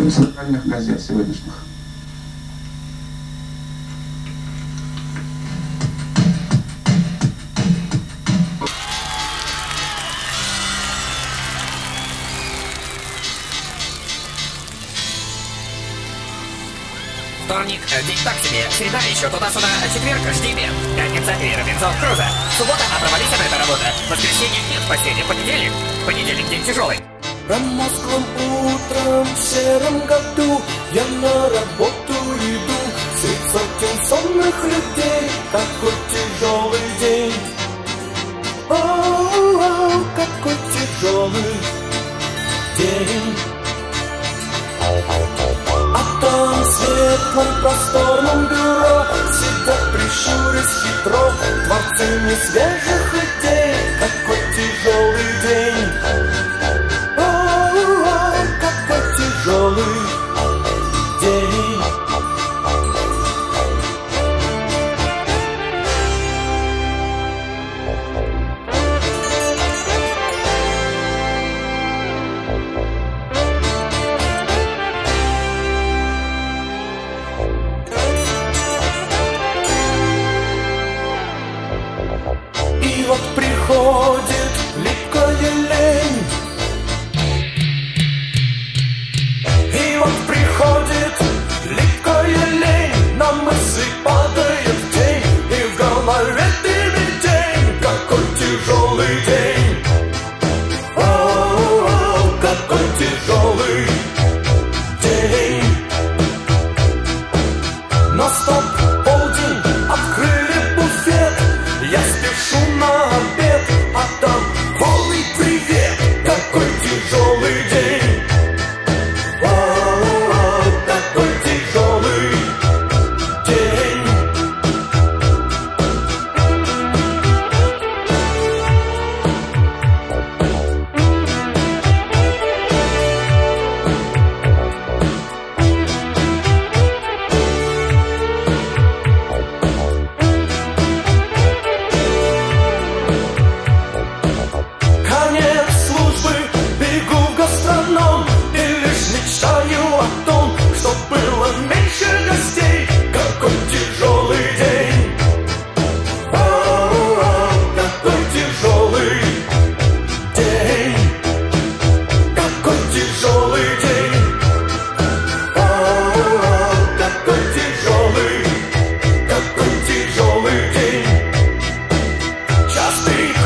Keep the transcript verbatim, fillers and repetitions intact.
центральных газет сегодняшних. Вторник, день так себе, среда еще туда-сюда, четверг, жди бед, пятница и Робинзон Крузо, суббота, оторвались от этой работы, воскресенье нет спасения, понедельник, понедельник день тяжелый. Промозглым утром в сером году я на работу иду, среди сотен сонных людей, какой тяжелый день. О-о-о, какой тяжелый день. А там в светлом просторном бюро сидят, прищурясь хитро, творцы несвежих идей. Какой тяжелый день. О-о-о, какой тяжелый день. И вот приходит липкая лень, и вот приходит липкая лень, на мысли падает тень, и в голове день, какой тяжелый день. О-о-о, какой тяжелый день. Но стоп, полдень, открыли буфет, я спешу на обед, а там голый привет. Какой тяжелый день. О-о-о, какой тяжелый день. Конец службы, бегу в гастроном, и лишь мечтаю о том, что было меньше гостей. Какой тяжелый день. О-о-о, какой тяжелый день. Какой тяжелый день. О-о-о, какой тяжелый, какой тяжелый день. Частый